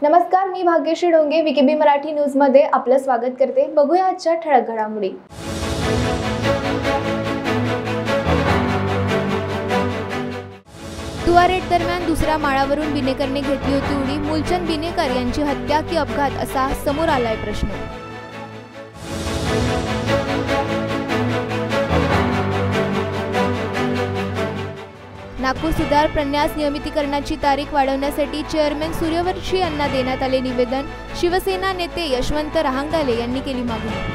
नमस्कार, मी Bhagyashree Donge V K B Marathi news मध्ये आपलं स्वागत करते। बघूया आजच्या ठळक घडामोडी। दुवा रेड दरम्यान दुसऱ्या माळावरून बिनेकरने घेतली होती उडी। मूलचंद बिनेकर यांची हत्या की अपघात असा समोर आलाय प्रश्न। नागपूर सुधार प्रन्यास नियमितीकरणाची तारीख वाढवण्यासाठी चेअरमन सूर्यवंशी यांना देण्यात आले निवेदन। शिवसेना नेते यशवंत रहांगले यांनी केली मागणी।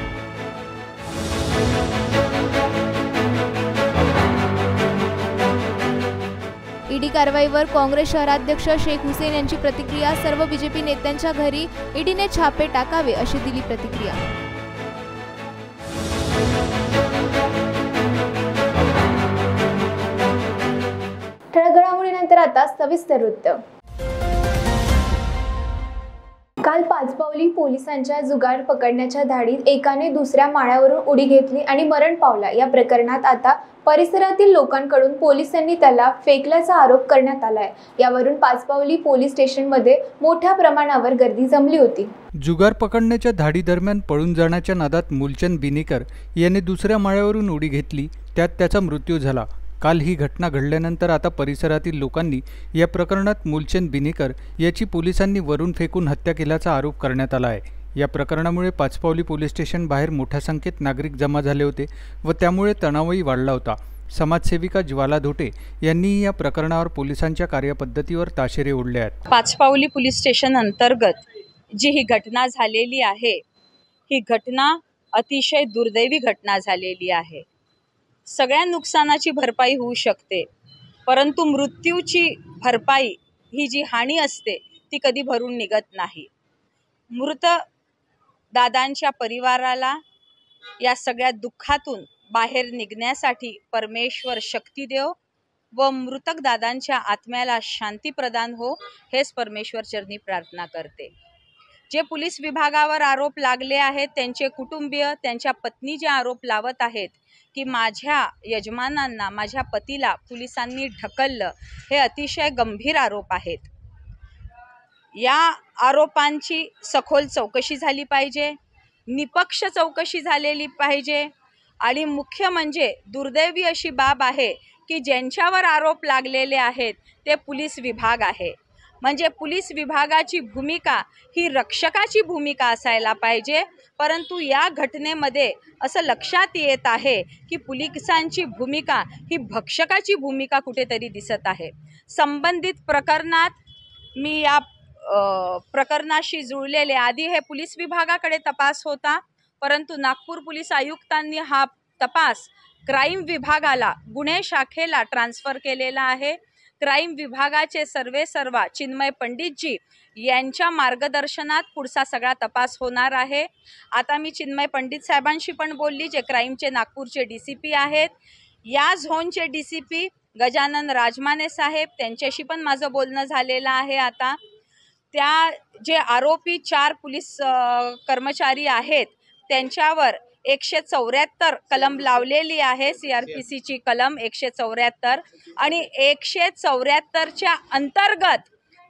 ईडी कारवाईवर काँग्रेस शहराध्यक्ष शेख हुसेन यांची प्रतिक्रिया। सर्व बीजेपी नेत्यांच्या घरी ईडीने छापे टाकावे अशी दिली प्रतिक्रिया। ठळक घडामोडीनंतर आता सविस्तर वृत्त। काल पाचपावली पोलिसांच्या जुगार पकडण्याच्या धाडीत एकाने दुसऱ्या माळ्यावरून उडी घेतली आणि मरण पावला। या प्रकरणात आता परिसरातील लोकांकडून पोलिसांनी त्याला फेकल्याचा आरोप करण्यात आलाय। यावरून पाचपावली पोलीस स्टेशनमध्ये मोठ्या प्रमाणावर गर्दी जमली होती। जुगार पकडण्याच्या धाडी दरम्यान पळून जाण्याच्या नादात मूलचंद बिनेकर याने दुसऱ्या माळ्यावरून उडी घेतली, त्यात त्याचा मृत्यू झाला। काल ही घटना घडल्यानंतर आता परिसरातील लोकांनी या प्रकरणात मूलचंद बिनेकर याची पोलिसांनी वरून फेकून हत्या केल्याचा आरोप करण्यात आला आहे। या प्रकरणामुळे पाचपावली पोलीस स्टेशन बाहेर मोठ्या संख्येत नागरिक जमा झाले होते व त्यामुळे तणावही वाढला होता। समाजसेविका ज्वाला धोटे यांनी या प्रकरणावर पोलिसांच्या कार्यपद्धतीवर ताशेरे ओढले आहेत। पाचपावली पोलीस स्टेशन अंतर्गत जी ही घटना झालेली आहे, ही घटना अतिशय दुर्दैवी घटना झालेली आहे। सगळ्या नुकसानाची भरपाई होऊ शकते, परंतु मृत्यूची भरपाई ही जी हानी असते ती कधी भरून निघत नाही। मृत दादांच्या परिवाराला या सगळ्या दुःखातून बाहेर निघण्यासाठी परमेश्वर शक्ती देव व मृतक दादांच्या आत्म्याला शांती प्रदान हो, हेच परमेश्वर चरणी प्रार्थना करते। जे पोलीस विभागावर आरोप लागले आहेत, त्यांचे कुटुंबीय, त्यांच्या पत्नी जे आरोप लावत आहेत की माझ्या यजमानांना, माझ्या पतीला पोलिसांनी ढकललं, हे अतिशय गंभीर आरोप आहेत। या आरोपांची सखोल चौकशी झाली पाहिजे, निपक्ष चौकशी झालेली पाहिजे आणि मुख्य म्हणजे दुर्दैवी अशी बाब आहे की ज्यांच्यावर आरोप लागलेले आहेत ते पोलीस विभाग आहे। म्हणजे पोलीस विभागाची भूमिका ही रक्षकाची भूमिका असायला पाहिजे, परंतु या घटनेमध्ये असं लक्षात येत आहे की पोलिसांची भूमिका ही भक्षकाची भूमिका कुठेतरी दिसत आहे। संबंधित प्रकरणात मी या प्रकरणाशी जुळलेले, आधी हे पोलीस विभागाकडे तपास होता, परंतु नागपूर पोलीस आयुक्तांनी हा तपास क्राईम विभागाला, गुन्हे शाखेला ट्रान्सफर केलेला आहे। क्राईम विभागाचे सर्वेसर्वा चिन्मय पंडितजी यांच्या मार्गदर्शनात पुढचा सगळा तपास होणार आहे। आता मी चिन्मय पंडित साहेबांशी पण बोलली, जे क्राईमचे नागपूरचे DCP आहेत। या झोनचे DCP गजानन राजमाने साहेब, त्यांच्याशी पण माझं बोलणं झालेलं आहे। आता त्या जे आरोपी 4 पोलीस कर्मचारी आहेत त्यांच्यावर 174 कलम लावलेली आहे, CRPCची कलम 174 आणि 174च्या अंतर्गत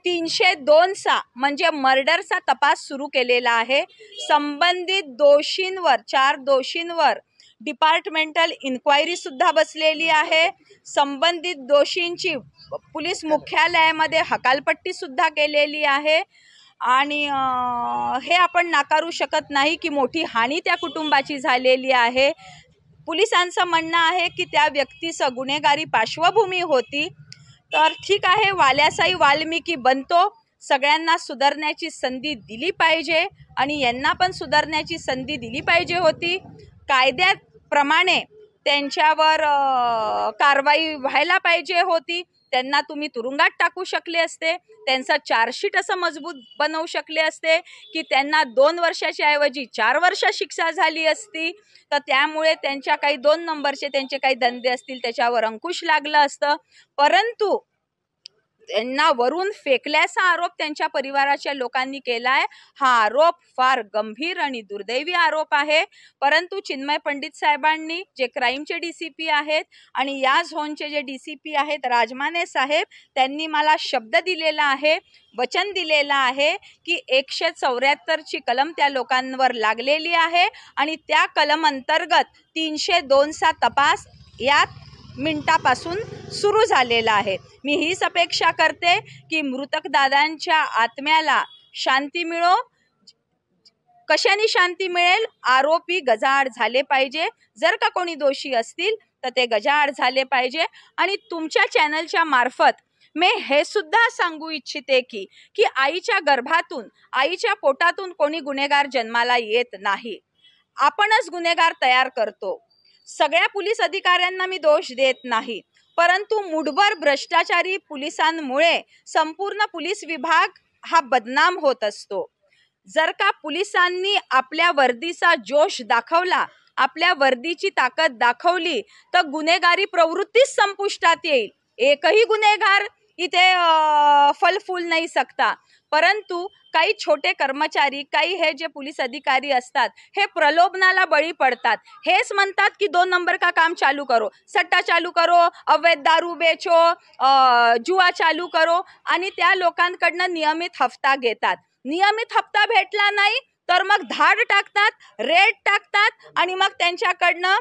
302 म्हणजे मर्डरचा तपास सुरू केलेला आहे। संबंधित दोषींवर, 4 दोषींवर डिपार्टमेंटल इन्क्वायरी सुद्धा बसलेली आहे। संबंधित दोषींची पोलीस मुख्यालयामध्ये हकालपट्टी सुद्धा केलेली आहे आणि हे आपण नाकारू शकत नाही की मोठी हानी त्या कुटुंबाची झालेली आहे। पोलिसांचं म्हणणं आहे की त्या व्यक्तीचं गुन्हेगारी पार्श्वभूमी होती, तर ठीक आहे, वाल्यासाई वाल्मिकी बनतो। सगळ्यांना सुधारण्याची संधी दिली पाहिजे आणि यांना पण सुधारण्याची संधी दिली पाहिजे होती। कायद्याप्रमाणे त्यांच्यावर कारवाई व्हायला पाहिजे होती। त्यांना तुम्ही तुरुंगात टाकू शकले असते, त्यांचा चार्जशीट असं मजबूत बनवू शकले असते की त्यांना 2 वर्षाच्या ऐवजी 4 वर्ष शिक्षा झाली असती, तर त्यामुळे त्यांच्या काही 2 नंबरचे त्यांचे काही धंदे असतील त्याच्यावर अंकुश लागलं असतं। परंतु त्यांना वरून फेकल्याचा आरोप त्यांच्या परिवाराच्या लोकांनी केलाय. हा आरोप फार गंभीर आणि दुर्दैवी आरोप आहे. परंतु चिन्मय पंडित साहेबांनी, जे क्राईमचे DCP आहेत आणि या झोनचे जे DCP आहेत राजमाने साहेब, त्यांनी मला शब्द दिलेला आहे, वचन दिलेलं आहे की 174ची कलम त्या लोकांवर लागलेली आहे आणि त्या कलम अंतर्गत 302चा तपास यात मिनिटापासून सुरू झालेला आहे. मी हीच अपेक्षा करते की मृतक दादांच्या आत्म्याला शांती मिळो. कशाने शांती मिळेल? आरोपी गजाआड झाले पाहिजे. जर का कोणी दोषी असतील तर ते गजाआड झाले पाहिजे. आणि तुमच्या चॅनलच्या मार्फत मी हे सुद्धा सांगू इच्छिते की आईच्या गर्भातून, आईच्या पोटातून कोणी गुन्हेगार जन्माला येत नाही. आपणच गुन्हेगार तयार करतो. सगळ्या पोलीस अधिकाऱ्यांना मी दोष देत नाही, परंतु मुठभर भ्रष्टाचारी पोलिसांमुळे संपूर्ण पोलीस विभाग हा बदनाम होत असतो. जर का पोलिसांनी आपल्या वर्दीचा जोश दाखवला, आपल्या वर्दीची ताकद दाखवली, तर गुन्हेगारी प्रवृत्तीच संपुष्टात येईल. एकही गुन्हेगार इथे फल नहीं सकता. परंतु काही छोटे कर्मचारी, काही हे जे पोलीस अधिकारी असतात, हे प्रलोभनाला बळी पडतात. हेच म्हणतात की 2 नंबर का काम चालू करो, सट्टा चालू करो, अवैध दारू बेचो, जुआ चालू करो, आणि त्या लोकांकडनं नियमित हफ्ता घेतात. नियमित हफ्ता भेटला नाही तर मग धाड टाकतात, रेड टाकतात आणि मग त्यांच्याकडनं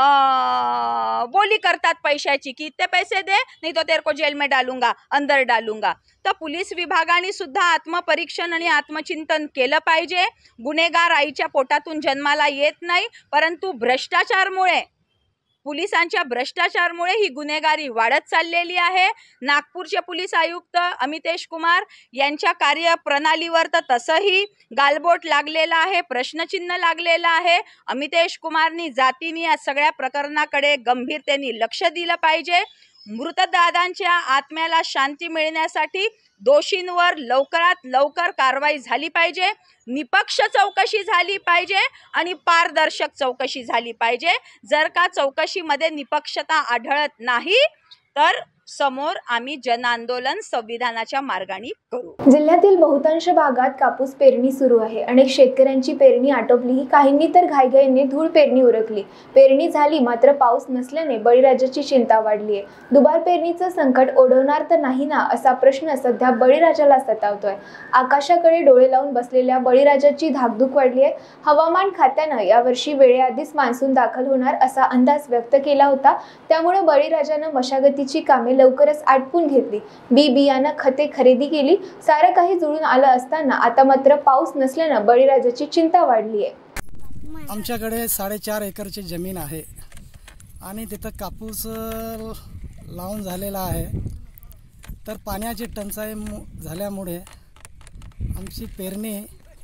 बोली करतात पैशाची की इतने पैसे दे नहीं तो तेरे को जेल में डालूंगा, अंदर डालूंगा. तर पोलीस विभागाने सुद्धा आत्मपरीक्षण आणि आत्मचिंतन केलं पाहिजे. गुन्हेगार आईच्या पोटातून जन्माला येत नाही, परंतु भ्रष्टाचारमुळे, पोलिसांच्या भ्रष्टाचारमुळे ही गुन्हेगारी वाढत चाललेली आहे. नागपूरचे पोलीस आयुक्त अमितेश कुमार यांच्या कार्यप्रणालीवर तर तसंही गालबोट लागलेला आहे, प्रश्नचिन्ह लागलेला आहे. अमितेश कुमारनी जातीने या सगळ्या प्रकरणाकडे गंभीरतेने लक्ष दिलं पाहिजे. मृतदादांच्या आत्म्याला शांती मिळण्यासाठी दोषींवर लवकरात लवकर कारवाई झाली पाहिजे. निपक्ष चौकशी झाली पाहिजे आणि पारदर्शक चौकशी झाली पाहिजे. जर का चौकशीमध्ये निपक्षता आढळत नाही तर समोर आम्ही जनआंदोलन संविधानाच्या मार्गाने करू. जिल्ह्यातील बहुतांश भागात कापूस पेरणी सुरू आहे. अनेक शेतकऱ्यांची पेरणी आटोपली, काहींनी तर घाईघाईने धूळ पेरणी उरकली. पेरणी झाली मात्र पाऊस नसल्याने बळीराजाची चिंता वाढली आहे. दुबार पेरणीचं संकट ओढवणार तर नाही ना, असा प्रश्न सध्या बळीराजाला सतावतोय. आकाशाकडे डोळे लावून बसलेल्या बळीराजाची धाकधूक वाढली आहे. हवामान खात्यानं यावर्षी वेळेआधीच मान्सून दाखल होणार असा अंदाज व्यक्त केला होता. त्यामुळे बळीराजानं मशागतीची कामे लवकरच आटपून घेतली. बियाणं, खते खरेदी केली. सारं काही जुळून आलं असताना आता मात्र पाऊस नसल्यानं बळीराजाची चिंता वाढली आहे. आमच्याकडे 4.5 एकरची जमीन आहे आणि तिथं कापूस लावून झालेला आहे. तर पाण्याची टंचाई झाल्यामुळे आमची पेरणी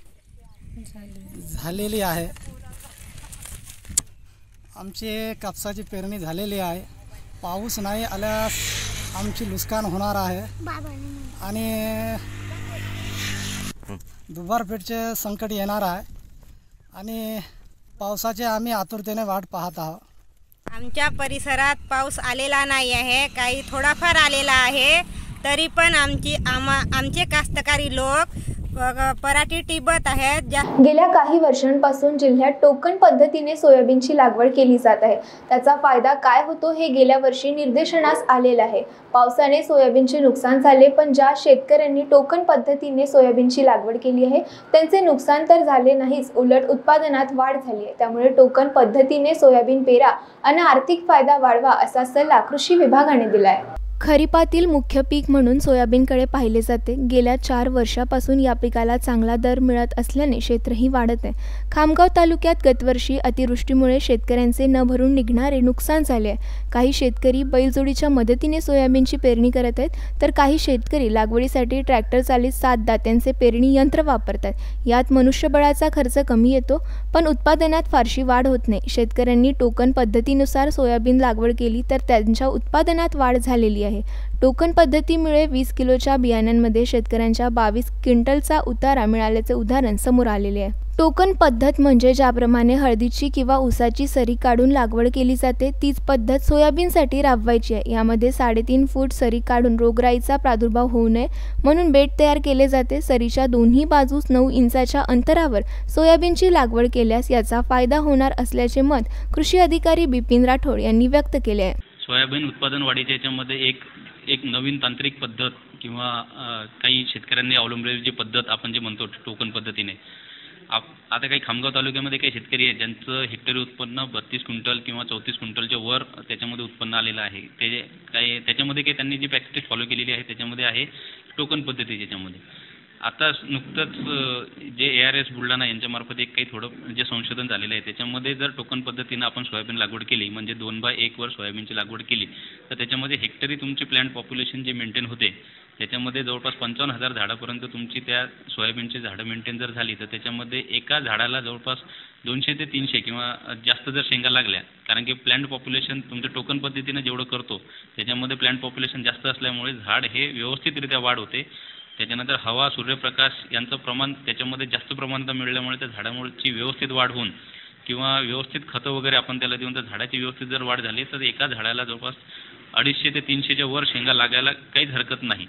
झालेली आहे. आमची कापसाची पेरणी झालेली आहे. पाऊस नाही आल्यास आमची नुकसान होणार आहे आणि दुबारपेठचे संकट येणार आहे आणि पावसाचे आम्ही आतुरतेने वाट पाहत आहोत. आमच्या परिसरात पाऊस आलेला नाही आहे, काही थोडाफार आलेला आहे. तरी पण आमचे कास्तकारी लोक पराठी टिबत आहेत. गेल्या काही वर्षांपासून जिल्ह्यात टोकन पद्धतीने सोयाबीनची लागवड केली जात आहे. त्याचा फायदा काय होतो हे गेल्या वर्षी निदर्शनास आलेलं आहे. पावसाने सोयाबीनचे नुकसान झाले, पण ज्या शेतकऱ्यांनी टोकन पद्धतीने सोयाबीनची लागवड केली आहे त्यांचे नुकसान तर झाले नाहीच, उलट उत्पादनात वाढ झाली आहे. त्यामुळे टोकन पद्धतीने सोयाबीन पेरा आणि आर्थिक फायदा वाढवा असा सल्ला कृषी विभागाने दिला आहे. खरीपातील मुख्य पीक म्हणून सोयाबीनकडे पाहिले जाते. गेल्या 4 वर्षापासून या पिकाला चांगला दर मिळत असल्याने क्षेत्रही वाढत आहे. खामगाव तालुक्यात गतवर्षी अतिवृष्टीमुळे शेतकऱ्यांचे न भरून निघणारे नुकसान झाले आहे. काही शेतकरी बैलजोडीच्या मदतीने सोयाबीनची पेरणी करत आहेत, तर काही शेतकरी लागवडीसाठी ट्रॅक्टर चालित 7 दात्यांचे पेरणी यंत्र वापरतात. यात मनुष्यबळाचा खर्च कमी येतो, पण उत्पादनात फारशी वाढ होत नाही. शेतकऱ्यांनी टोकन पद्धतीनुसार सोयाबीन लागवड केली तर त्यांच्या उत्पादनात वाढ झालेली आहे. टोकन पद्धतीमुळे 20 किलोच्या बियाण्यांमध्ये शेतकऱ्यांच्या 22 क्विंटलचा उतारा मिळाल्याचे उदाहरण समोर आलेले आहे. टोकन पद्धत म्हणजे ज्याप्रमाणे हळदीची किंवा ऊसाची सरी काढून लागवड केली जाते तीच पद्धत सोयाबीनसाठी राबवायची आहे। यामध्ये 3.5 फूट सरी काढून रोगराईचा प्रादुर्भाव होऊ नये म्हणून बेड तयार केले जाते। सरीच्या दोन्ही बाजूस 9 इंचाच्या अंतरावर सोयाबीनची लागवड केल्यास याचा फायदा होणार असल्याचे मत कृषी अधिकारी बिपिन राठोड यांनी व्यक्त केले आहे। सोयाबीन उत्पादन वाढीच्या याच्यामध्ये एक नवीन तांत्रिक पद्धत किंवा काही शेतकऱ्यांनी अवलंबलेली जी पद्धत आपण जे म्हणतो टोकन पद्धतीने, आता काही खामगाव तालुक्यामध्ये काही शेतकरी आहेत ज्यांचं हेक्टरी उत्पन्न 32 क्विंटल किंवा 34 क्विंटलच्या वर त्याच्यामध्ये उत्पन्न आलेलं आहे। ते काही त्याच्यामध्ये काही त्यांनी जी प्रॅक्टिस फॉलो केलेली आहे त्याच्यामध्ये आहे टोकन पद्धती। ज्याच्यामध्ये आता नुकतंच जे ARS बुलढाणा यांच्यामार्फत एक काही थोडं जे संशोधन झालेलं आहे त्याच्यामध्ये जर टोकन पद्धतीनं आपण सोयाबीन लागवड केली म्हणजे 2/1 वर सोयाबीनची लागवड केली तर त्याच्यामध्ये हेक्टरी तुमची प्लांट पॉप्युलेशन जे मेंटेन होते त्याच्यामध्ये जवळपास 55,000 झाडापर्यंत तुमची त्या सोयाबीनची झाडं मेंटेन जर झाली तर त्याच्यामध्ये एका झाडाला जवळपास 200 ते 300 किंवा जास्त जर शेंगा लागल्या, कारण की प्लांट पॉप्युलेशन तुमचं टोकन पद्धतीनं जेवढं करतो त्याच्यामध्ये प्लांट पॉप्युलेशन जास्त असल्यामुळे झाड हे व्यवस्थितरित्या वाढ होते। त्याच्यानंतर हवा सूर्यप्रकाश यांचं प्रमाण त्याच्यामध्ये जास्त प्रमाणात मिळाल्यामुळे त्या झाडामुळेची व्यवस्थित वाढ होऊन किंवा व्यवस्थित खतं वगैरे आपण त्याला देऊन त्या झाडाची व्यवस्थित जर वाढ झाली तर एका झाडाला जवळपास 250 ते 300च्या वर शेंगा लागायला काहीच हरकत नाही।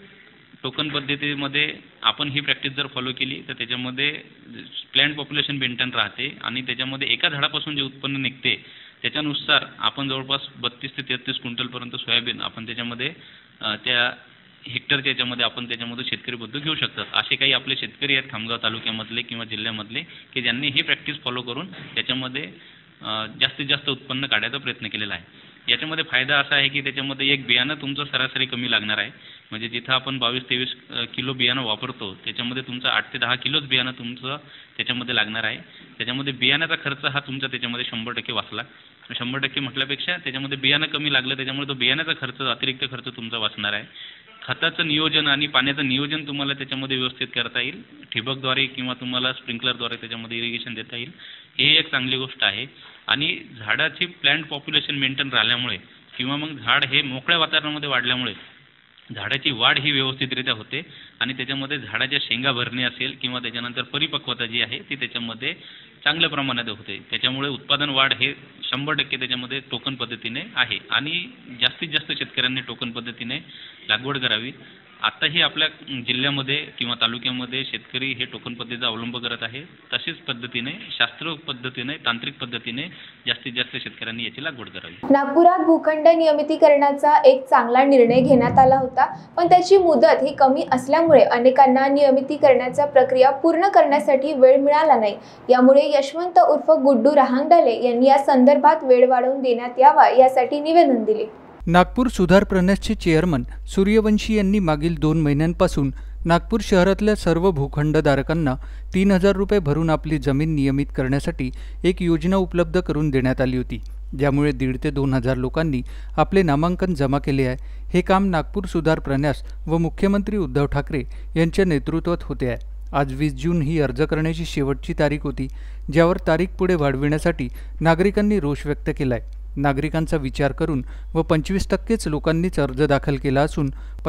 टोकन पद्धतीमध्ये आपण ही प्रॅक्टिस जर फॉलो केली तर त्याच्यामध्ये प्लांट पॉप्युलेशन मेंटेन राहते आणि त्याच्यामध्ये एका झाडापासून जे उत्पन्न निघते त्याच्यानुसार आपण जवळपास 32 ते 33 क्विंटलपर्यंत सोयाबीन आपण त्याच्यामध्ये त्या हेक्टरच्या याच्यामध्ये आपण त्याच्यामध्ये शेतकरी बद्दल घेऊ शकतात। असे काही आपले शेतकरी आहेत खामगाव तालुक्यामधले किंवा जिल्ह्यामधले की ज्यांनी ही प्रॅक्टिस फॉलो करून त्याच्यामध्ये जास्तीत जास्त उत्पन्न काढायचा प्रयत्न केलेला आहे। याच्यामध्ये फायदा असा आहे की त्याच्यामध्ये एक बियाणं तुमचं सरासरी कमी लागणार आहे, म्हणजे जिथं आपण 22-23 किलो बियाणं वापरतो त्याच्यामध्ये तुमचं 8 ते 10 किलोच बियाणं तुमचं त्याच्यामध्ये लागणार आहे। त्याच्यामध्ये बियाण्याचा खर्च हा तुमचा त्याच्यामध्ये 100% वाचला। 100% म्हटल्यापेक्षा त्याच्यामध्ये बियाणं कमी लागलं त्याच्यामुळे तो बियाण्याचा खर्च अतिरिक्त खर्च तुमचा वाचणार आहे। खताचं नियोजन आणि पाण्याचं नियोजन तुम्हाला त्याच्यामध्ये व्यवस्थित करता येईल, ठिबकद्वारे किंवा तुम्हाला स्प्रिंकलरद्वारे त्याच्यामध्ये इरिगेशन देता येईल, ही एक चांगली गोष्ट आहे। आणि झाडाची प्लांट पॉप्युलेशन मेंटेन राहिल्यामुळे किंवा मग झाड हे मोकळ्या वातावरणामध्ये वाढल्यामुळे झाडाची वाढ ही व्यवस्थितरित्या होते आणि त्याच्यामध्ये झाडाच्या शेंगा भरणे असेल किंवा त्याच्यानंतर परिपक्वता जी आहे ती त्याच्यामध्ये चांगल्या प्रमाणात होते। त्याच्यामुळे उत्पादन वाढ हे 100% त्याच्यामध्ये टोकन पद्धतीने आहे आणि जास्तीत जास्त शेतकऱ्यांनी टोकन पद्धतीने लागवड करावी। आताही आपल्या जिल्ह्यामध्ये किंवा तालुक्यामध्ये शेतकरी हे टोकन पद्धतीचा अवलंब करत आहे। तशीच पद्धतीने शास्त्रोक्त पद्धतीने तांत्रिक पद्धतीने जास्तीत जास्त शेतकऱ्यांनी याची लागवड करावी। नागपुरात भूखंड नियमितीकरणाचा एक चांगला निर्णय घेण्यात आला होता, पण त्याची मुदत ही कमी असल्यामुळे अनेकांना नियमितीकरणाचा प्रक्रिया पूर्ण करण्यासाठी वेळ मिळाला नाही। यामुळे यशवंत उर्फ गुड्डू रहांगडले यांनी या संदर्भात वेळ वाढवून देण्यात यावा यासाठी निवेदन दिले। नागपूर सुधार प्रन्यासचे चेअरमन सूर्यवंशी यांनी मागील 2 महिन्यांपासून नागपूर शहरातल्या सर्व भूखंडधारकांना 3,000 रुपये भरून आपली जमीन नियमित करण्यासाठी एक योजना उपलब्ध करून देण्यात आली होती, ज्यामुळे 1,500 ते 2,000 लोकांनी आपले नामांकन जमा केले आहे। हे काम नागपूर सुधार प्रन्यास व मुख्यमंत्री उद्धव ठाकरे यांच्या नेतृत्वात होते आहे। आज 20 जून ही अर्ज करण्याची शेवटची तारीख होती, ज्यावर तारीख पुढे वाढविण्यासाठी नागरिकांनी रोष व्यक्त केला आहे। नागरिकांचा विचार करून व 25%च लोकांनीच अर्ज दाखल केला असून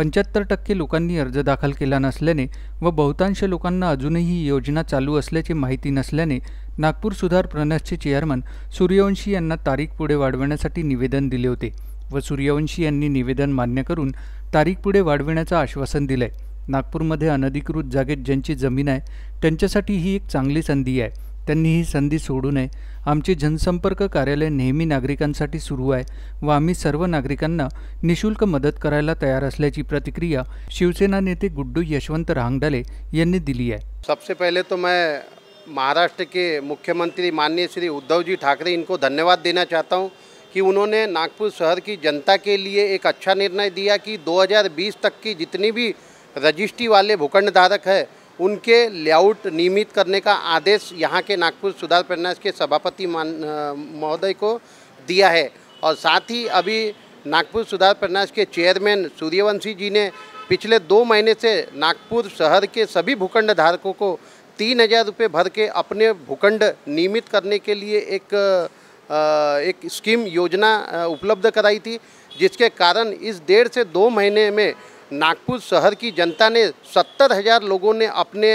75% लोकांनी अर्ज दाखल केला नसल्याने व बहुतांश लोकांना अजूनही ही योजना चालू असल्याची माहिती नसल्याने नागपूर सुधार प्रन्यासचे चेअरमन सूर्यवंशी यांना तारीख पुढे वाढवण्यासाठी निवेदन दिले होते व सूर्यवंशी यांनी निवेदन मान्य करून तारीख पुढे वाढविण्याचं आश्वासन दिलंय। नागपूरमध्ये अनधिकृत जागेत ज्यांची जमीन आहे त्यांच्यासाठी ही एक चांगली संधी आहे, त्यांनी ही संधी सोडू नये। आमचे जनसंपर्क कार्यालय नेहमी नागरिकांसाठी सुरू आहे व आम्ही सर्व नागरिकांना निशुल्क मदत करायला तयार असल्याची प्रतिक्रिया शिवसेना नेते गुड्डू यशवंत रहांगडले यांनी दिली आहे। सबसे पहले तो मैं महाराष्ट्र के मुख्यमंत्री माननीय श्री उद्धव जी ठाकरे इनको धन्यवाद देना चाहता हूं कि उन्होंने नागपुर शहर की जनता के लिए एक अच्छा निर्णय दिया कि 2020 तक की जितनी भी रजिस्ट्री वाले भूखंड धारक है उनके लेआउट नियमित करने का आदेश यहाँ के नागपुर सुधार प्रन्यास के सभापति महोदय को दिया है। और साथ ही अभी नागपुर सुधार प्रन्यास के चेयरमैन सूर्यवंशी जी ने पिछले 2 महीने से नागपुर शहर के सभी भूखंड धारकों को 3,000 रुपये भर के अपने भूखंड नियमित करने के लिए एक स्कीम योजना उपलब्ध कराई थी, जिसके कारण इस 1.5 से 2 महीने में नागपुर शहर की जनता ने 70,000 लोगों ने अपने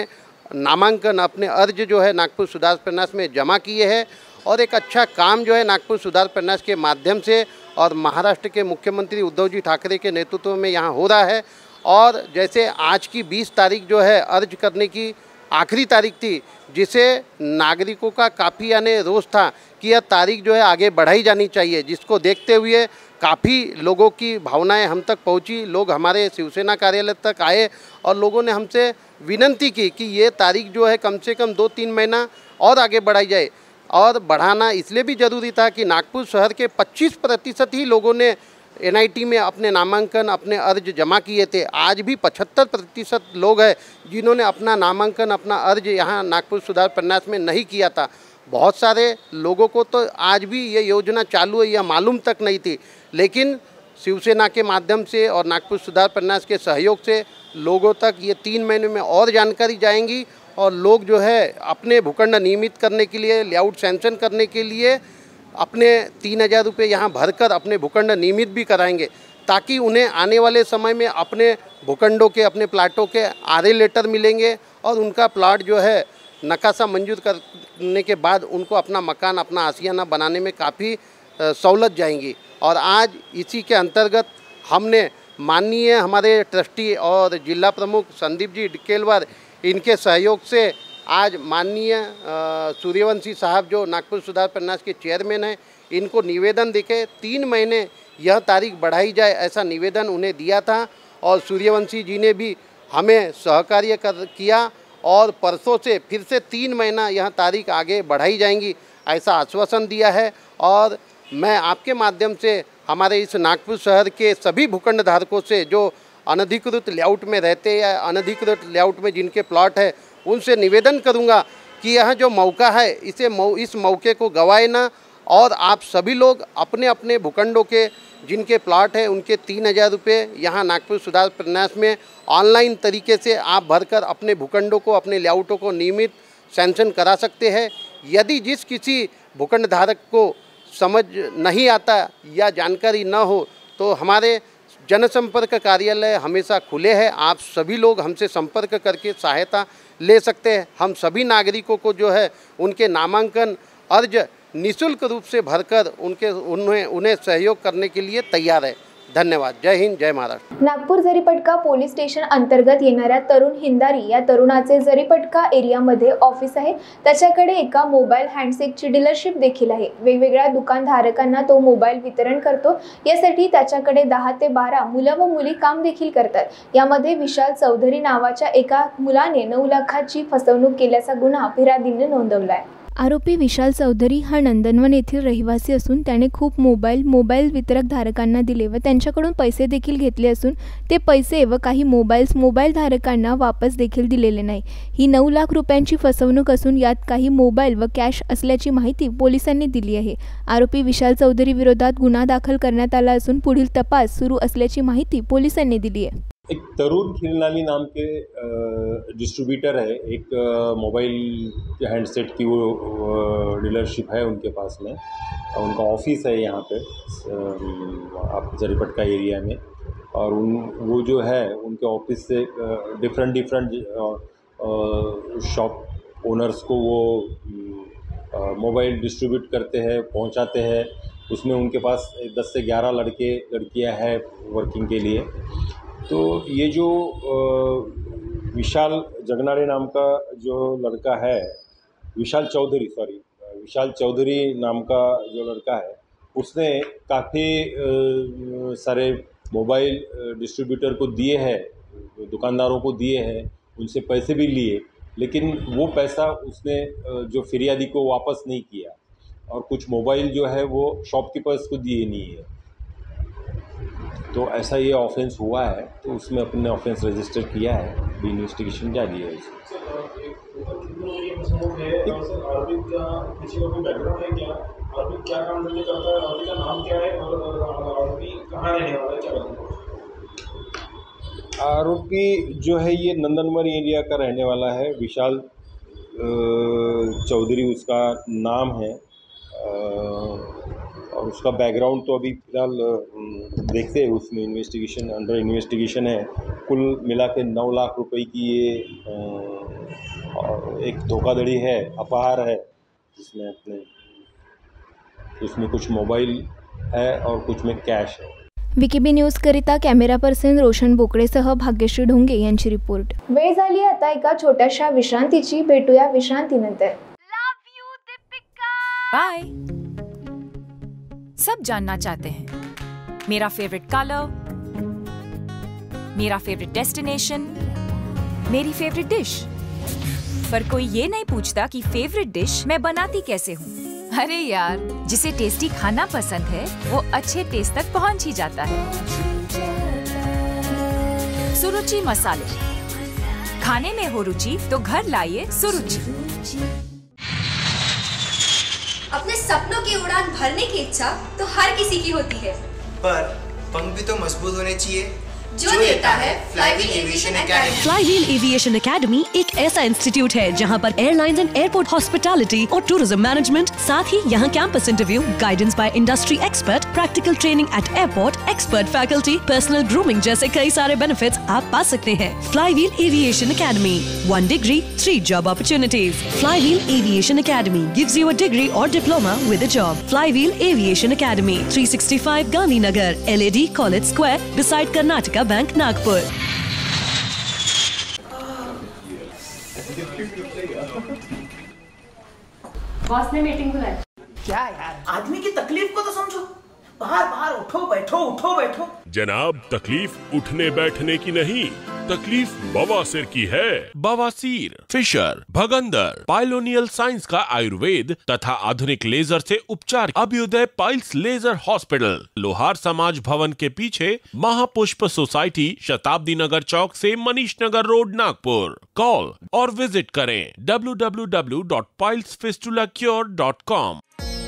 नामांकन अपने अर्ज जो है नागपुर सुधार प्रन्यास में जमा किए हैं और एक अच्छा काम जो है नागपुर सुधार प्रन्यास के माध्यम से और महाराष्ट्र के मुख्यमंत्री उद्धव जी ठाकरे के नेतृत्व में यहाँ हो रहा है। और जैसे आज की 20 तारीख जो है अर्ज करने की आखिरी तारीख थी, जिसे नागरिकों का काफ़ी यानी रोष था कि यह तारीख जो है आगे बढ़ाई जानी चाहिए, जिसको देखते हुए काफ़ी लोगों की भावनाएं हम तक पहुंची। लोग हमारे शिवसेना कार्यालय तक आए और लोगों ने हमसे विनती की कि ये तारीख जो है कम से कम 2-3 महीना और आगे बढ़ाई जाए। और बढ़ाना इसलिए भी ज़रूरी था कि नागपुर शहर के 25% ही लोगों ने NIT में अपने नामांकन अपने अर्ज जमा किए थे। आज भी 75% लोग हैं जिन्होंने अपना नामांकन अपना अर्ज यहाँ नागपुर सुधार प्रन्यास में नहीं किया था। बहुत सारे लोगों को तो आज भी ये योजना चालू है यह मालूम तक नहीं थी, लेकिन शिवसेना के माध्यम से और नागपुर सुधार प्रन्यास के सहयोग से लोगों तक ये 3 महीने में और जानकारी जाएंगी और लोग जो है अपने भूखंड नियमित करने के लिए लेआउट सैंक्शन करने के लिए अपने 3,000 रुपये यहाँ भरकर अपने भूखंड नियमित भी कराएंगे, ताकि उन्हें आने वाले समय में अपने भूखंडों के अपने प्लाटों के RA लेटर मिलेंगे और उनका प्लाट जो है नकाशा मंजूर करने के बाद उनको अपना मकान अपना आशियाना बनाने में काफ़ी सहूलत जाएंगी। और आज इसी के अंतर्गत हमने माननीय हमारे ट्रस्टी और जिला प्रमुख संदीप जी डिकेलवार इनके सहयोग से आज माननीय सूर्यवंशी साहब जो नागपुर सुधार प्रन्यास के चेयरमैन हैं, इनको निवेदन देके 3 महीने यह तारीख बढ़ाई जाए ऐसा निवेदन उन्हें दिया था और सूर्यवंशी जी ने भी हमें सहकार्य किया और परसों से फिर से 3 महीना यह तारीख आगे बढ़ाई जाएंगी ऐसा आश्वासन दिया है। और मैं आपके माध्यम से हमारे इस नागपुर शहर के सभी भूखंड धारकों से जो अनधिकृत लेआउट में रहते या अनधिकृत लेआउट में जिनके प्लॉट है उनसे निवेदन करूंगा कि यह जो मौका है इस मौके को गंवाए ना और आप सभी लोग अपने अपने भूखंडों के जिनके प्लॉट है उनके 3,000 रुपये यहाँ नागपुर सुधार प्रन्यास में ऑनलाइन तरीके से आप भरकर अपने भूखंडों को अपने लेआउटों को नियमित सैंक्शन करा सकते हैं। यदि जिस किसी भूखंड धारक को समझ नहीं आता या जानकारी न हो तो हमारे जनसंपर्क कार्यालय हमेशा खुले हैं। आप सभी लोग हमसे संपर्क करके सहायता ले सकते हैं। हम सभी नागरिकों को जो है उनके नामांकन अर्ज निःशुल्क रूप से भरकर उन्हें सहयोग करने के लिए तैयार है। धन्यवाद। जय हिंद, जय महाराष्ट्र। नागपूर जरीपटका पोलीस स्टेशन अंतर्गत येणाऱ्या तरुण हिंदारी या तरुणाचे जरीपटका एरियामध्ये ऑफिस आहे। त्याच्याकडे एका मोबाईल हँडसेटची डीलरशिप देखील आहे। वेगवेगळ्या दुकानधारकांना तो मोबाईल वितरण करतो। यासाठी त्याच्याकडे 10 ते 12 मुलं व मुली काम देखील करतात। यामध्ये विशाल चौधरी नावाच्या एका मुलाने 9 लाखाची फसवणूक केल्याचा गुन्हा फिर्यादीने नोंदवलाय। आरोपी विशाल चौधरी हा नंदनवन येथील रहिवासी असून त्याने खूप मोबाईल वितरक धारकांना दिले व त्यांच्याकडून पैसे देखील घेतले असून ते पैसे व काही मोबाईल धारकांना वापस देखील दिलेले नाही। ही 9 लाख रुपयांची फसवणूक असून यात काही मोबाईल व कॅश असल्याची माहिती पोलिसांनी दिली आहे। आरोपी विशाल चौधरी विरोधात गुन्हा दाखल करण्यात आला असून पुढील तपास सुरू असल्याची माहिती पोलिसांनी दिली आहे। एक तरुण खिलनानी नाम के डिस्ट्रीब्यूटर है, एक मोबाइल के हैंडसेट की वो डीलरशिप है उनके पास में। उनका ऑफिस है यहाँ पे आप जरीपटका एरिया में। और वो जो है उनके ऑफिस से डिफरेंट शॉप ओनर्स को वो मोबाइल डिस्ट्रीब्यूट करते हैं, पहुँचाते हैं। उसमें उनके पास 10 से 11 लड़कियाँ हैं वर्किंग के लिए। तो ये जो विशाल जगनाड़े नाम का जो लड़का है, विशाल चौधरी नाम का जो लड़का है, उसने काफ़ी सारे मोबाइल डिस्ट्रीब्यूटर को दिए हैं, दुकानदारों को दिए हैं, उनसे पैसे भी लिए, लेकिन वो पैसा उसने जो फिर्यादी को वापस नहीं किया और कुछ मोबाइल जो है वो शॉपकीपर्स को दिए नहीं है। तो ऐसा ये ऑफेंस हुआ है, तो उसमें अपने ऑफेंस रजिस्टर किया है, अभी इन्वेस्टिगेशन जारी है। आरोपी जो है ये नंदनवन एरिया का रहने वाला है। विशाल चौधरी उसका नाम है और उसका बैकग्राउंड तो अभी फ़िलहाल देखते हैं, उसमें अंडर इन्वेस्टिगेशन है। कुल मिला के 9 लाख रुपए की ये और एक धोखाधड़ी है, अपहार है, इसमें कुछ मोबाइल है और कुछ में कैश है। विकेबी न्यूजकरिता कॅमेरा पर्सन रोशन बोकडेसह भाग्यश्री ढोंगे यांची रिपोर्ट। वेळ झाली आता एका छोट्याशा विश्रांतीची, भेटूया विश्रांतीनंतर। बाय। सब जानना चाहते हैं मेरा फेवरेट कलर, मेरा फेवरेट डेस्टिनेशन, मेरी फेवरेट डिश, पर कोई ये नहीं पूछता कि फेवरेट डिश मैं बनाती कैसे हूँ। अरे यार, जिसे टेस्टी खाना पसंद है वो अच्छे टेस्ट तक पहुँच ही जाता है। सुरुचि मसाले, खाने में हो रुचि तो घर लाइए सुरुचि। अपने सपनों की उड़ान भरने की इच्छा तो हर किसी की होती है, पर पंख भी तो मजबूत होने चाहिए, जो देता है flywheel aviation academy. Flywheel aviation academy एक ऐसा इंस्टीट्यूट है जहां पर एयरलाइंस एंड एयरपोर्ट हॉस्पिटैलिटी और टूरिज्म मैनेजमेंट, साथ ही यहां campus interview, guidance by industry expert, practical training at airport, expert faculty, personal grooming जैसे कई सारे बेनिफिट्स आप पा सकते हैं। Flywheel aviation academy, 1 degree 3 job opportunities. Flywheel aviation academy gives you a degree or diploma with a job. Flywheel Aviation Academy, 365 Gandhinagar, LAD College Square, beside Karnataka Bank, Nagpur. Boss ने meeting बुलाई। क्या यार, आदमी की तकलीफ को तो समझो। बाहर बाहर उठो बैठो। जनाब, तकलीफ उठने बैठने की नहीं, तकलीफ बवासीर की है। बवासीर, फिशर, भगंदर, पाइलोनियल साइंस का आयुर्वेद तथा आधुनिक लेजर से उपचार। अभ्युदय पाइल्स लेजर हॉस्पिटल, लोहार समाज भवन के पीछे, महापुष्प सोसाइटी, शताब्दी नगर चौक से मनीष नगर रोड, नागपुर। कॉल और विजिट करें www.pilesfistulacure.com।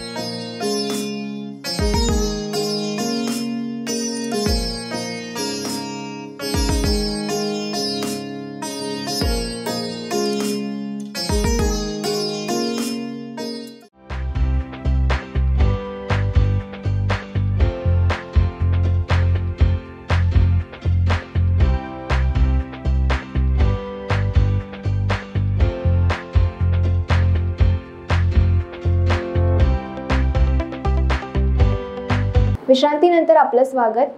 विश्रांतीनंतर आपलं स्वागत।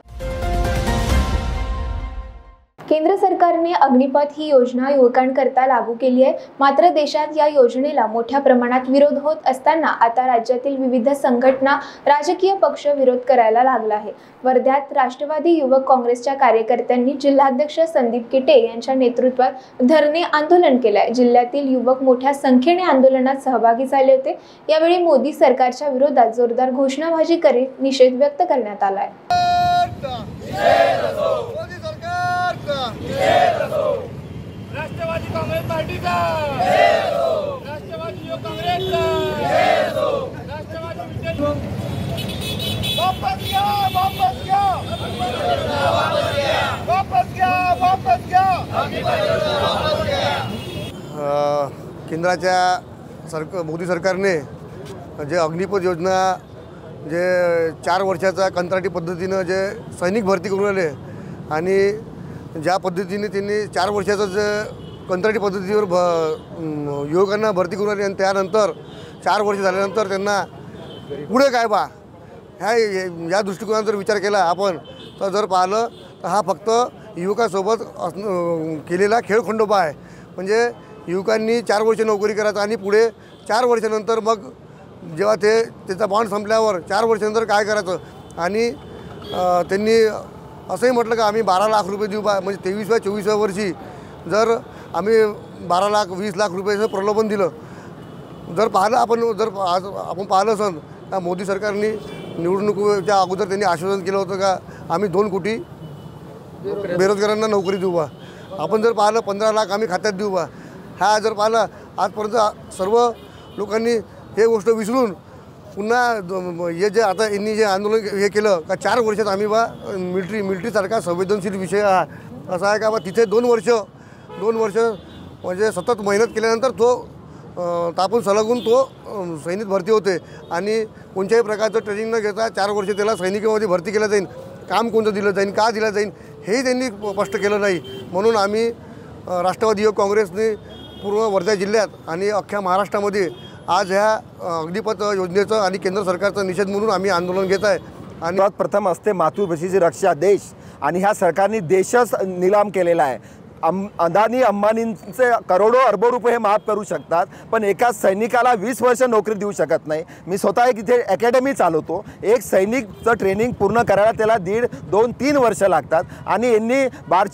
केंद्र सरकारने अग्निपथ ही योजना युवकांकरता लागू केली आहे, मात्र देशात या योजनेला मोठ्या प्रमाणात विरोध होत असताना आता राज्यातील विविध संघटना, राजकीय पक्ष विरोध करायला लागला आहे। वर्ध्यात राष्ट्रवादी युवक काँग्रेसच्या कार्यकर्त्यांनी जिल्हाध्यक्ष संदीप किटे यांच्या नेतृत्वात धरणे आंदोलन केले। जिल्ह्यातील युवक मोठ्या संख्येने आंदोलनात सहभागी झाले होते। यावेळी मोदी सरकारच्या विरोधात जोरदार घोषणाबाजी करीत निषेध व्यक्त करण्यात आला आहे। राष्ट्रवादी काँग्रेस पार्टीचा, राष्ट्रवादी युवक काँग्रेसचा, राष्ट्रवादी वापस घ्या। केंद्राच्या मोदी सरकारने जे अग्निपथ योजना, जे 4 वर्षाचा कंत्राटी पद्धतीनं जे सैनिक भरती करून आले आणि ज्या पद्धतीने त्यांनी 4 वर्षाचं जे कंत्राटी पद्धतीवर युवकांना भरती करून आली आणि त्यानंतर 4 वर्ष झाल्यानंतर त्यांना पुढे काय बा या दृष्टिकोनात जर विचार केला आपण तर जर पाहिलं तर हा फक्त युवकासोबत केलेला खेळखंडोबा आहे। म्हणजे युवकांनी 4 वर्ष नोकरी करायचं आणि पुढे 4 वर्षानंतर मग जेव्हा त्याचा बॉन्ड संपल्यावर 4 वर्षानंतर काय करायचं। आणि त्यांनी असंही म्हटलं की आम्ही 12 लाख रुपये देऊ बा, म्हणजे 23व्या-24व्या वर्षी जर आम्ही 12 लाख 20 लाख रुपयाचं प्रलोभन दिलं। जर पाहिलं आपण पाहिलं असेल तर मोदी सरकारने निवडणुकीच्या अगोदर त्यांनी आश्वासन केलं होतं का आम्ही 2 कोटी बेरोजगारांना नोकरी देऊ बा। आपण जर पाहिलं 15 लाख आम्ही खात्यात देऊ बा। हा जर पाहिलं आजपर्यंत सर्व लोकांनी हे गोष्ट विसरून पुन्हा हे जे आता यांनी जे आंदोलन हे केलं का 4 वर्षात आम्ही बा मिलिटरीसारखा संवेदनशील विषय असा आहे का बा तिथे 2 वर्ष म्हणजे सतत मेहनत केल्यानंतर तो तापून सलगून तो सैनिक भरती होते आणि कोणत्याही प्रकारचं ट्रेनिंग न घेता 4 वर्ष त्याला सैनिकामध्ये भरती केलं जाईल। काम कोणतं दिलं जाईल, का दिलं जाईल हे त्यांनी स्पष्ट केलं नाही। म्हणून आम्ही राष्ट्रवादी युवक काँग्रेसने पूर्व वर्धा जिल्ह्यात आणि अख्ख्या महाराष्ट्रामध्ये आज ह्या अग्निपथ योजनेचं आणि केंद्र सरकारचं निषेध म्हणून आम्ही आंदोलन घेत आहे. आणि प्रथम असते मातृभाषेची रक्षा देश, आणि ह्या सरकारने देशच निलाम केलेला आहे. अदानी अंबानींचे करोडो अरबो रुपये हे माफ करू शकतात, पण एका सैनिकाला 20 वर्ष नोकरी देऊ शकत नाही. मी स्वतः एक इथे अकॅडमी चालवतो. एक सैनिकचं ट्रेनिंग पूर्ण करायला त्याला 1.5, 2, 3 वर्ष लागतात, आणि यांनी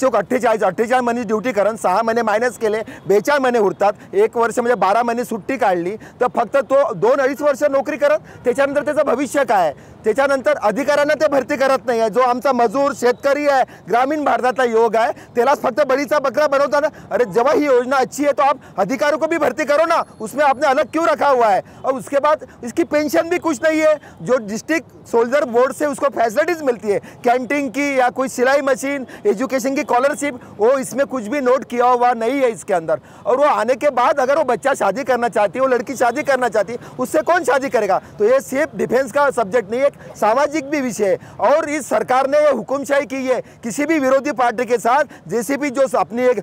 48 महिने ड्युटी करून 6 महिने मायनस केले, 42 महिने उरतात. 1 वर्ष म्हणजे 12 महिने सुट्टी काढली तर फक्त तो 2-2.5 वर्ष नोकरी करत, त्याच्यानंतर त्याचं भविष्य काय? त्याच्यानंतर अधिकाऱ्यांना ते भरती करत नाही आहे. जो आमचा मजूर शेतकरी आहे, ग्रामीण भारतातला युवक आहे, त्यालाच फक्त बळीचा बकरा बनवता ना. अरे जब ही योजना अच्छी है तो आप अधिकारियों को भी भर्ती करो ना, उसमें आपने अलग क्यों रखा हुआ है? और उसके बाद इसकी पेंशन भी कुछ नहीं है. जो डिस्ट्रिक्ट सोल्जर बोर्ड से उसको फैसिलिटीज़ मिलती है, कैंटीन की या कोई सिलाई मशीन, एजुकेशन की स्कॉलरशिप, वो इसमें कुछ भी नोट किया हुआ नहीं है इसके अंदर. और वो आने के बाद अगर वो बच्चा शादी करना चाहती है, वो लड़की शादी करना चाहती है, उससे कौन शादी करेगा? तो ये सिर्फ डिफेंस का सब्जेक्ट नहीं है, एक सामाजिक भी विषय है. और इस सरकार ने ये हुकुमशाही की है, किसी भी विरोधी पार्टी के साथ जेसीपी जो अपनी एक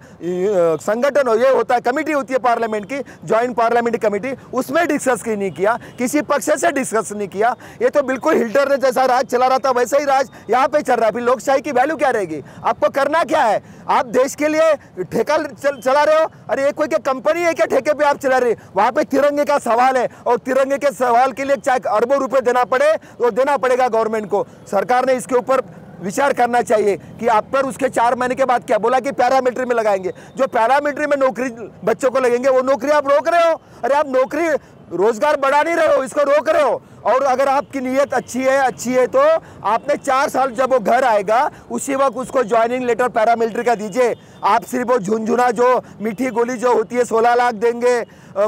संगठन ये होता है, कमेटी होती है पार्लियामेंट की, जॉइंट पार्लियामेंट्री कमेटी, उसमें डिस्कस नहीं किया, किसी पक्ष से डिस्कस नहीं किया. ये तो बिल्कुल हिटलर ने जैसा राज चला रहा था वैसा ही राज यहाँ पे चल रहा है. फिर लोकशाही की वैल्यू क्या रहेगी? आपको करना क्या है? आप देश के लिए ठेका चला रहे हो? अरे ये कोई क्या कंपनी है क्या ठेके पे आप चला रहे? वहाँ पे तिरंगे का सवाल है, और तिरंगे के सवाल के लिए चाहे अरबों रुपए देना पड़े तो देना पड़ेगा गवर्नमेंट को. सरकार ने इसके ऊपर विचार करना चाहिए कि आप पर उसके 4 महीने के बाद क्या बोला कि पैरामिलिट्री में लगाएंगे. जो पैरामिलिट्री में नौकरी बच्चों को लगेंगे वो नौकरी आप रोक रहे हो. अरे आप नौकरी रोजगार बढ़ा नहीं रहे हो, इसको रोक रहे हो. और अगर आपकी नीयत अच्छी है तो आपने 4 साल जब वो घर आएगा उसी वक्त उसको ज्वाइनिंग लेटर पैरामिलिट्री का दीजिए. आप सिर्फ वो झुंझुना जो मीठी गोली जो होती है 16 लाख देंगे,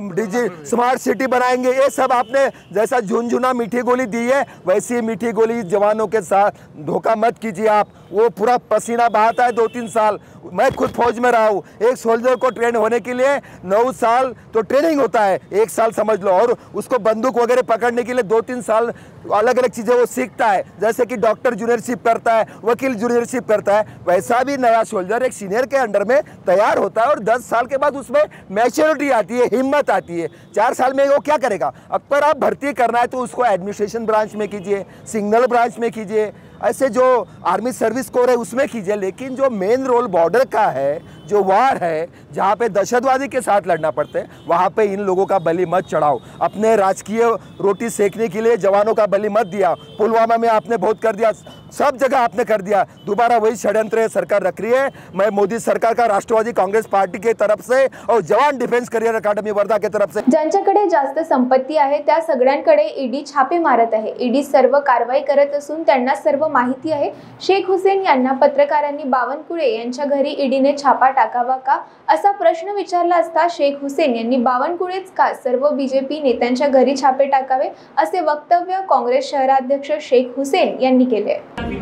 स्मार्ट सिटी बनाएंगे, ये सब आपने जैसा झुंझुना मीठी गोली दी है वैसी मीठी गोली जवानों के साथ धोखा मत कीजिए. आप वो पूरा पसीना बहाता है 2-3 साल. मैं खुद फौज में रहा हूँ. एक सोल्जर को ट्रेन होने के लिए 9 साल तो ट्रेनिंग होता है, 1 साल समझ लो, और उसको बंदूक वगैरह पकड़ने के लिए 2-3 साल अलग अलग चीज़ें वो सीखता है. जैसे कि डॉक्टर जूनियरशिप करता है, वकील जूनियरशिप करता है, वैसा भी नया सोल्जर एक सीनियर के अंडर में तैयार होता है. और 10 साल के बाद उसमें मैच्योरिटी आती है, हिम्मत आती है. 4 साल में वो क्या करेगा? अगर आप भर्ती करना है तो उसको एडमिनिस्ट्रेशन ब्रांच में कीजिए, सिग्नल ब्रांच में कीजिए, ऐसे जो आर्मी सर्विस कोर है उसमें कीजिए. लेकिन जो मेन रोल बॉर्डर का है, जो वार है, जहाँ पे दहशतवादी के साथ लड़ना पड़ता है, वहाँ पे इन लोगों का बलि मत चढ़ाओ. अपने राजकीय रोटी सेकने के लिए जवानों का बलि मत दिया. पुलवामा में आपने बहुत कर दिया, सब जगह आपने कर दिया. दोबारा वही षड्यंत्र सरकार रख रही है. मैं मोदी सरकार का राष्ट्रवादी कांग्रेस पार्टी के तरफ से और जवान डिफेंस करियर अकादमी वर्धा के तरफ से, ज्यांच्याकडे जास्त संपत्ती आहे त्या सगळ्यांकडे ईडी छापे मारत आहे. ईडी सर्व कारवाई करत असून त्यांना सर्व माहिती आहे. शेख हुसेन यांना पत्रकारांनी बावनकुळे यांच्या घरी ईडीने छापा टाकावा का असा प्रश्न विचारला असता शेख हुसेन यांनी बावनकुळेच का सर्व बीजेपी नेत्यांच्या घरी छापे टाकावे असे वक्तव्य काँग्रेस शहराध्यक्ष शेख हुसेन यांनी केले.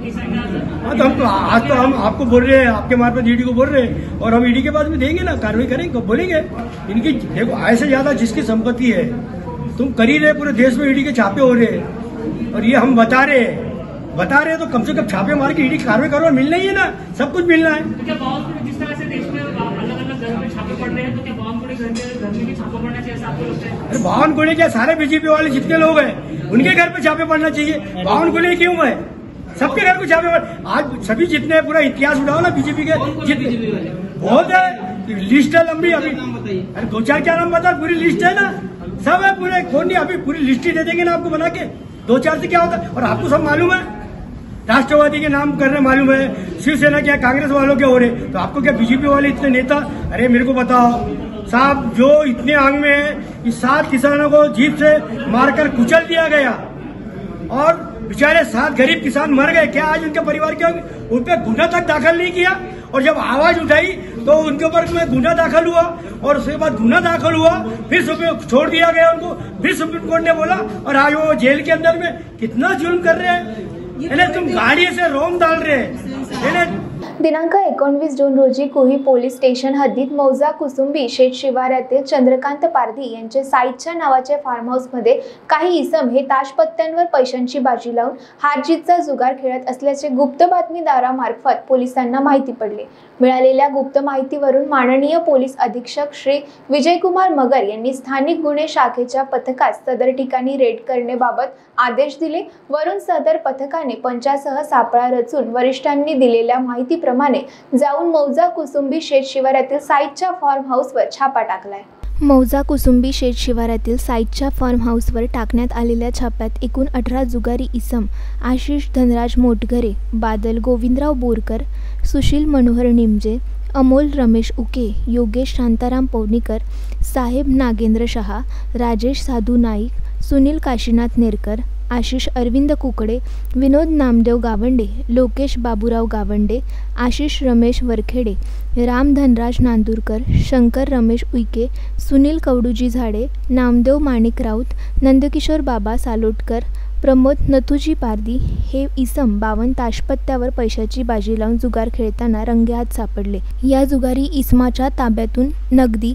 आज तो हम आपको बोल रहे हैं, आपके मार्फत ईडी को बोल रहे हैं, और हम ईडी के बाद में देंगे ना, कार्रवाई करेंगे, बोलेंगे. इनकी देखो ऐसे ज्यादा जिसकी संपत्ति है तुम कर ही रहे, पूरे देश में ईडी के छापे हो रहे हैं, और ये हम बता रहे हैं तो कम से कम छापे मार के ईडी कार्रवाई करो. मिलना ही है ना, सब कुछ मिलना है. जिस तरह से देश में अलग-अलग घर में छापे पड़ रहे हैं, तो क्या बावनकुळे घर में भी छापा पड़ना चाहिए? आपको लगता है? अरे बावनकुळे क्या, सारे बीजेपी वाले जितने लोग हैं उनके घर पे छापे पड़ना चाहिए. बावनकुळे क्यों है? सबके घर पे छापे पड़. आज सभी जितने पूरा इतिहास उठाओ ना बीजेपी के, बहुत है, लिस्ट है लंबी. अभी अरे 2-4 क्या नाम बता, पूरी लिस्ट है ना, सब है पूरे. कौन नहीं, अभी पूरी लिस्ट ही दे देंगे ना आपको बना के. 2-4 से क्या होता है? और आपको सब मालूम है, राष्ट्रवादी के नाम करने मालूम है, शिवसेना क्या, कांग्रेस वालों के हो रहे, तो आपको क्या बीजेपी वाले इतने नेता? अरे मेरे को बताओ साहब, जो इतने आंग में है कि 7 किसानों को जीप से मारकर कुचल दिया गया, और बेचारे 7 गरीब किसान मर गए. क्या आज उनके परिवार के उन पर गुना तक दाखिल नहीं किया? और जब आवाज उठाई तो उनके ऊपर में गुना दाखिल हुआ, और उसके बाद गुना दाखिल हुआ, फिर छोड़ दिया गया उनको. फिर सुप्रीम कोर्ट ने बोला, और आज वो जेल के अंदर में कितना जुल्म कर रहे हैं. तुम गाड़ी से रोम डाल रहे हैं. दिनांक 19 जून रोजी कुही पोलीस स्टेशन हद्दीत मौजा कुसुंबी शेत शिवारातील चंद्रकांत पारधी यांचे साईच्या नावाच्या फार्म हाऊसमध्ये काही इसम हे ताशपत्त्यांवर पैशांची बाजी लावून हारजीतचा जुगार खेळत असल्याचे गुप्त बातमीदारामार्फत पोलिसांना माहिती पडले। मिळालेल्या गुप्त माहितीवरून माननीय पोलीस अधीक्षक श्री विजयकुमार मगर यांनी स्थानिक गुन्हे शाखेच्या पथकास सदर ठिकाणी रेड करण्याबाबत आदेश दिले। वरून सदर पथकाने पंचासह सापळा रचून वरिष्ठांनी दिलेल्या माहितीप्रमाणे जाऊन मौजा कुसुंबी शेत शिवारातील साईच्या फार्म हाऊसवर छापा टाकलाय। मौजा कुसुंबी शेत शिवारातील साईच्या फार्म हाऊसवर टाकण्यात आलेल्या छाप्यात एकूण 18 जुगारी इसम आशिष धनराज मोटघरे, बादल गोविंदराव बोरकर, सुशील मनोहर निमजे, अमोल रमेश उके, योगेश शांताराम पवनीकर, साहेब नागेंद्र शहा, राजेश साधू नाईक, सुनील काशीनाथ नेरकर, आशिष अरविंद कुकडे, विनोद नामदेव गावंडे, लोकेश बाबूराव गावंडे, आशिष रमेश वरखेडे, राम धनराज नांदुरकर, शंकर रमेश उईके, सुनील कवडूजी झाडे, नामदेव माणिक राऊत, नंदकिशोर बाबा सालोटकर, प्रमोद नथुजी पारधी हे इसम 52 ताशपत्त्यावर पैशाची बाजी लावून जुगार खेळताना रंगेहात सापडले। या जुगारी इसमाच्या ताब्यातून नगदी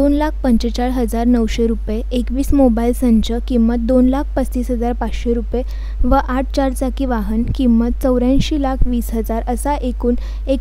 2,45,900 रुपये, 21 मोबाईल संच किंमत 2,35,500 रुपये व 8 चारचाकी वाहन किंमत 84,20,000 असा एकूण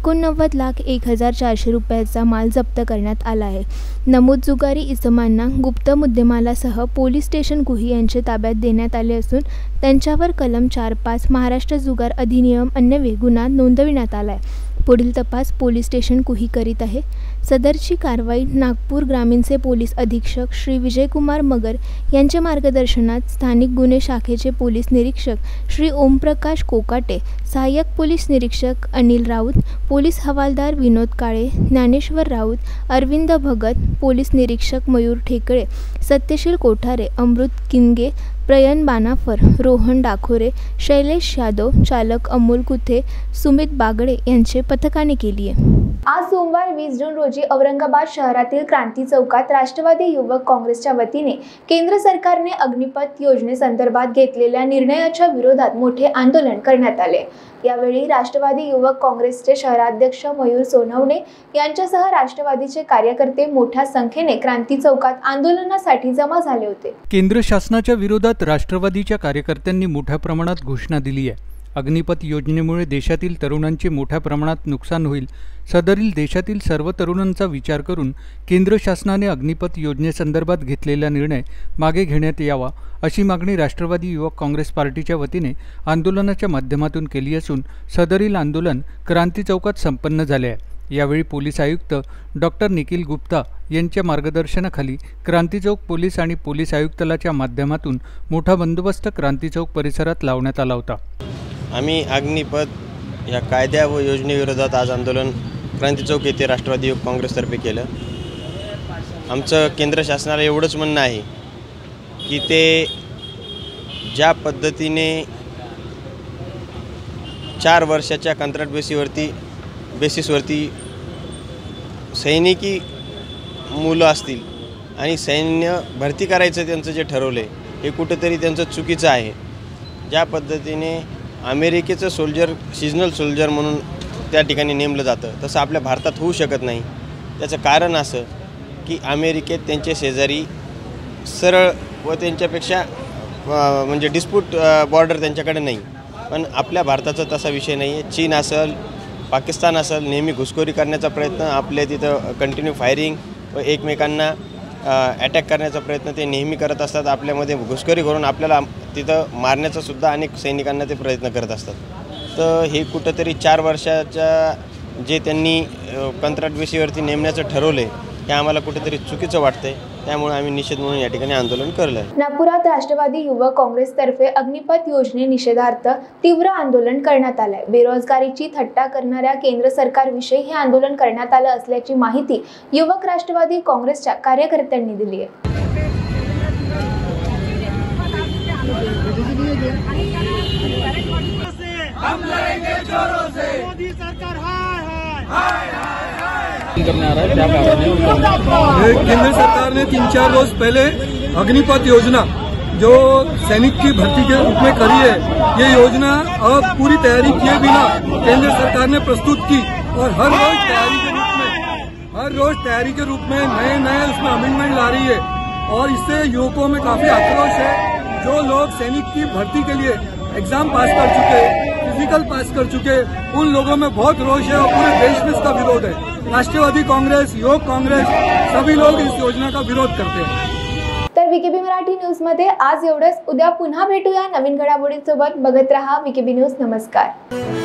89,01,400 रुपयाचा माल जप्त करण्यात आला आहे। नमूद जुगारी इसमांना गुप्त मुद्देमालासह पोलीस स्टेशन कुही यांच्या ताब्यात देण्यात आले असून त्यांच्यावर कलम 4(5) महाराष्ट्र जुगार अधिनियम अन्वये गुन्हा नोंदविण्यात आलाय। पुढील तपास पोलीस स्टेशन कुही करीत आहे। सदरची कारवाई नागपूर ग्रामीणचे पोलीस अधीक्षक श्री विजयकुमार मगर यांच्या मार्गदर्शनात स्थानिक गुन्हे शाखेचे पोलीस निरीक्षक श्री ओमप्रकाश कोकाटे, सहाय्यक पोलीस निरीक्षक अनिल राऊत, पोलीस हवालदार विनोद काळे, ज्ञानेश्वर राऊत, अरविंद भगत, पोलीस निरीक्षक मयूर ठेकळे, सत्यशील कोठारे, अमृत किनगे, प्रयन बानाफर, रोहन डाखोरे, शैलेश यादव, चालक अमोल कुथे, सुमित बागडे यांचे पथकाने केली आहे। आज सोमवार 20 जून रोजी औरंगाबाद शहरातील क्रांती चौकात राष्ट्रवादी युवक काँग्रेसच्या वतीने केंद्र सरकारने अग्निपथ योजनेसंदर्भात घेतलेल्या निर्णयाच्या विरोधात मोठे आंदोलन करण्यात आले। यावेळी राष्ट्रवादी युवक काँग्रेसचे शहराध्यक्ष मयूर सोनवणे यांच्यासह राष्ट्रवादीचे कार्यकर्ते मोठ्या संख्येने क्रांती चौकात आंदोलनासाठी जमा झाले होते। केंद्र शासनाच्या विरोधात राष्ट्रवादीच्या कार्यकर्त्यांनी मोठ्या प्रमाणात घोषणा दिली आहे। अग्निपथ योजनेमुळे देशातील तरुणांचे मोठ्या प्रमाणात नुकसान होईल। सदरील देशातील सर्व तरुणांचा विचार करून केंद्र शासनाने अग्निपथ योजनेसंदर्भात घेतलेला निर्णय मागे घेण्यात यावा अशी मागणी राष्ट्रवादी युवक काँग्रेस पार्टीच्या वतीने आंदोलनाच्या माध्यमातून केली असून सदरील आंदोलन क्रांती चौकात संपन्न झाले आहे। यावेळी पोलीस आयुक्त डॉक्टर निखिल गुप्ता यांच्या मार्गदर्शनाखाली क्रांती चौक पोलीस आणि पोलीस आयुक्तालयाच्या माध्यमातून मोठा बंदोबस्त क्रांती चौक परिसरात लावण्यात आला होता। आम्ही अग्निपथ या कायद्या व योजनेविरोधात आज आंदोलन क्रांती चौक येथे राष्ट्रवादी युवक काँग्रेसतर्फे केलं। आमचं केंद्र शासनाला एवढंच म्हणणं आहे की ते ज्या पद्धतीने 4 वर्षाच्या कंत्राट बेसिसवरती सैनिकी मुलं असतील आणि सैन्य भरती करायचं त्यांचं जे ठरवले हे कुठेतरी त्यांचं चुकीचं आहे। ज्या पद्धतीने अमेरिकेचं सीजनल सोल्जर म्हणून त्या ठिकाणी नेमलं जातं तसं आपल्या भारतात होऊ शकत नाही। त्याचं कारण असं की अमेरिकेत त्यांचे शेजारी सरळ व त्यांच्यापेक्षा म्हणजे डिस्प्यूट बॉर्डर त्यांच्याकडे नाही, पण आपल्या भारताचा तसा विषय नाही आहे। चीन असेल, पाकिस्तान असेल, नेहमी घुसखोरी करण्याचा प्रयत्न, आपल्या तिथं कंटिन्यू फायरिंग व एकमेकांना अटॅक करण्याचा प्रयत्न ते नेहमी करत असतात। आपल्यामध्ये घुसखोरी करून आपल्याला तिथं मारण्याचा सुद्धा अनेक सैनिकांना ते प्रयत्न करत असतात। तर हे कुठंतरी 4 वर्षाच्या जे त्यांनी कंत्राट बेसीवरती नेमण्याचं ठरवले हे आम्हाला कुठेतरी चुकीचं वाटतंय। त्यामुळे आम्ही निषेध म्हणून या ठिकाणी आंदोलन केलं। नागपुरात राष्ट्रवादी युवक काँग्रेसतर्फे अग्निपथ योजने निषेधार्थ तीव्र आंदोलन करण्यात आले। बेरोजगारीची थट्टा करणाऱ्या केंद्र सरकारविषयी हे आंदोलन करण्यात आलं असल्याची माहिती युवक राष्ट्रवादी काँग्रेसच्या कार्यकर्त्यांनी दिली आहे। मोदी सरकार हाय करने आ रहा है, क्या कारण है? केंद्र सरकार ने 3-4 रोज पहले अग्निपथ योजना जो सैनिक की भर्ती के रूप में करी है, ये योजना अब पूरी तैयारी किए बिना केंद्र सरकार ने प्रस्तुत की और हर रोज तैयारी के रूप में नए उसमें अमेंडमेंट ला रही है और इससे युवकों में काफी आक्रोश है। जो लोग सैनिक की भर्ती के लिए एग्जाम पास कर चुके, फिजिकल पास कर चुके, उन लोगों में बहुत रोष है और पूरे देश में इसका विरोध है। राष्ट्रवादी काँग्रेस, युवक काँग्रेस सभी लोग इस योजना का विरोध करते हैं। तर विकेबी मराठी न्यूज मध्ये आज एवढंच. उद्या पुन्हा भेटूया नवीन घडामोडींसोबत. बघत रहा विकेबी न्यूज. नमस्कार.